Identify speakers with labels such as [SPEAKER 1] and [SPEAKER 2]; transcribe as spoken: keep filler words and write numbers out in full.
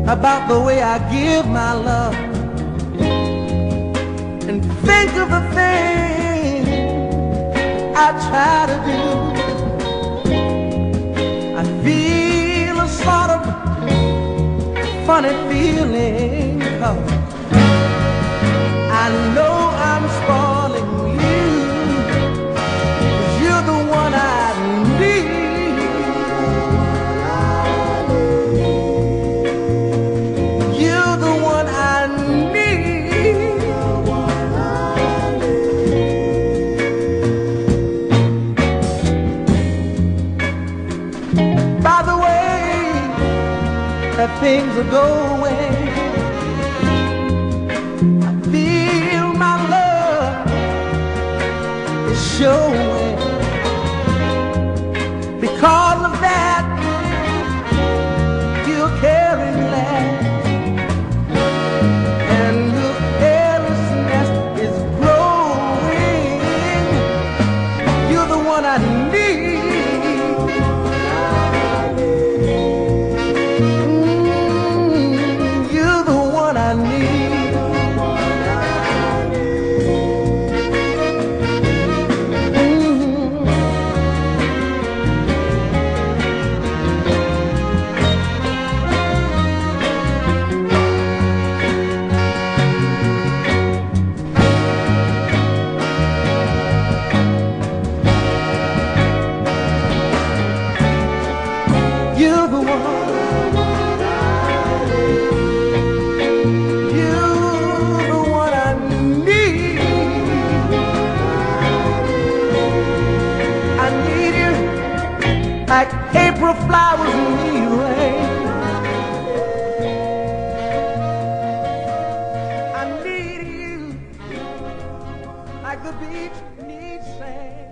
[SPEAKER 1] about the way I give my love, and think of the things I try to do. I feel a sort of funny feeling, 'cause I know I'm spoiling you, 'cause you're the one I need. You're the one I need. By the way that things are going, I feel my love is showing. Because of that, you're caring less, and your carelessness is growing. You're the one I need. You're the one. You're the one I need. I need you like April flowers need rain. I need you like the beach needs sand.